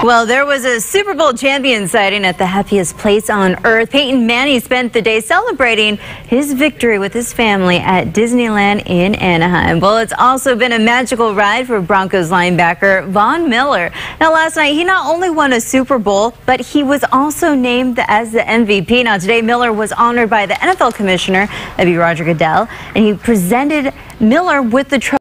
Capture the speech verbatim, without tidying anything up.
Well, there was a Super Bowl champion sighting at the happiest place on earth. Peyton Manning spent the day celebrating his victory with his family at Disneyland in Anaheim. Well, it's also been a magical ride for Broncos linebacker Von Miller. Now, last night, he not only won a Super Bowl, but he was also named as the M V P. Now, today, Miller was honored by the N F L commissioner, that'd be Roger Goodell, and he presented Miller with the trophy.